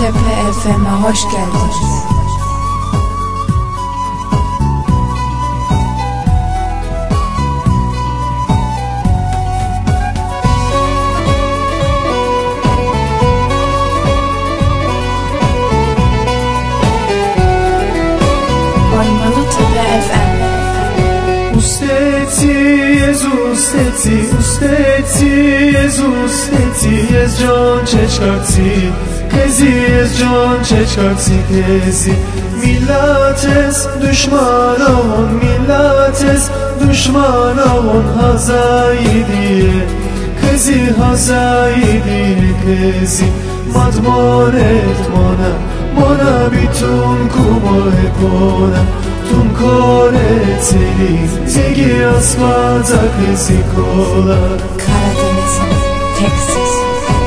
Tepe FM'e hoş geldiniz. Oymalı Tepe FM. Usteti, jest can çeçkarti, kezi jest can çeçkarti kezi. Millates düşmana on hazaydiye, kezi hazaydiye kezi. Madmonet mona bitun kumohe pona. Tun koreteli, tegi asfalta kezi kola. Karadeniz'in tek sesi.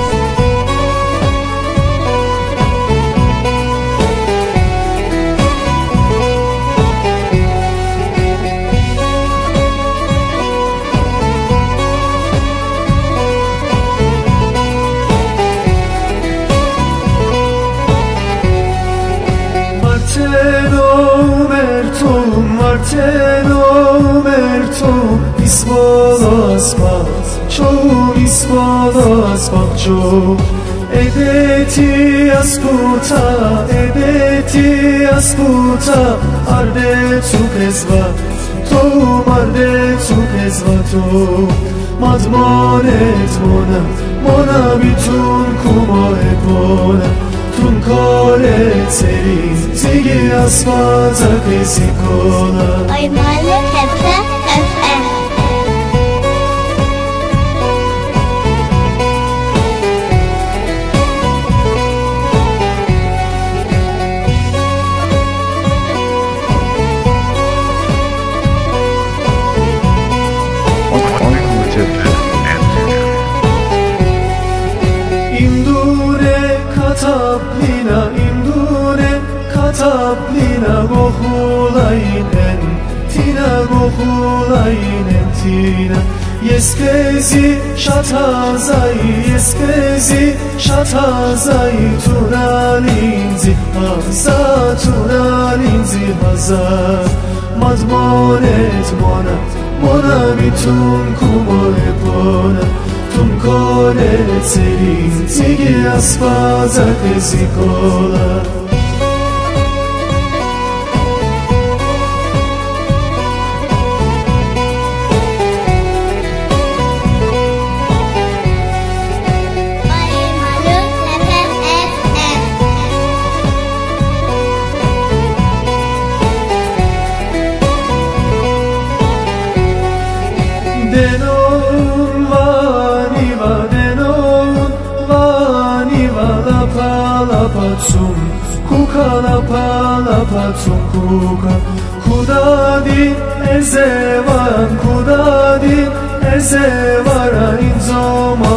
Marteno merto, isvolo asfalt, çoğu isvolo asfalt çoğu. Edeti asputa, arde tukezva, toğum arde tukezva toğum. Madmonet mona bitun kumo epona. Tun koreteli, tegi asfalta kezi kola. Oymalı Tepe FM. Indure kataplina gohulainen tina Yeskezi şatazai tunalinzi haza. Madmonet mona bitun kumo epona. Tun koreteli, tegi asfalta kezi kola. Denon vaniva lapatsum kuka lapatsum kuka. Kudadi ezevara inzoma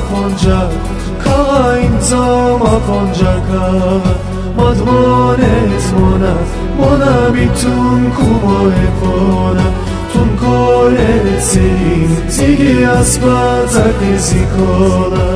ponja kala. Madmonet mona bitun kumo epona. Tun koreteli, tegi asfalta kezi kola.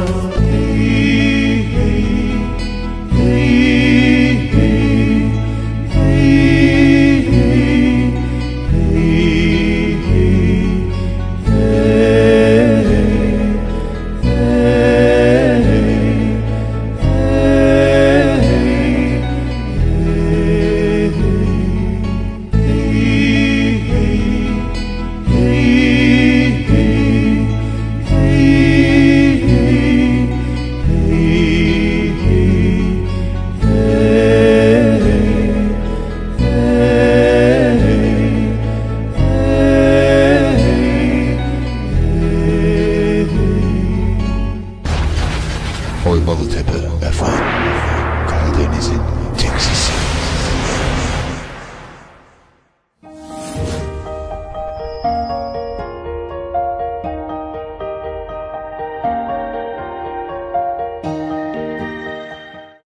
Oymalı Tepe FM, Karadeniz'in tek sesi.